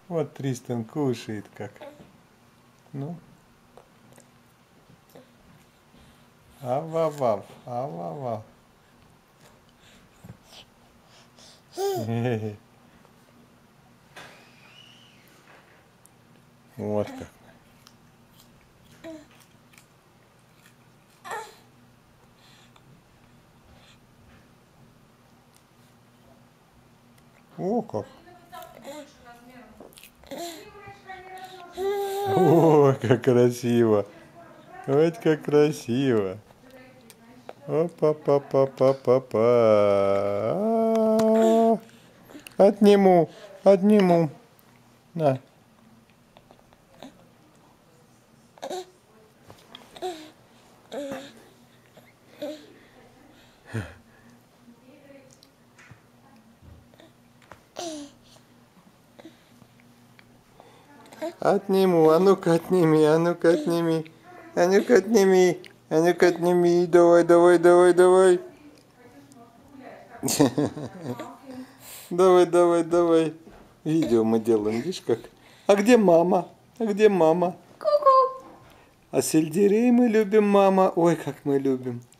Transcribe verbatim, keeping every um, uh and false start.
Вот Тристан кушает как. Ну. Ав-ав-ав, ав-ав-ав. Вот как. О, как. О, как красиво. Вот как красиво. Опа-па-па-па-па-па. Отниму, отниму. На. Отниму, а ну-ка отними, а ну-ка отними, а ну-ка отними, а ну-ка отними, давай, давай, давай, давай. Давай, давай, давай. Видео мы делаем, видишь как? А где мама? А где мама? Ку-ку. А сельдерей мы любим, мама. Ой, как мы любим.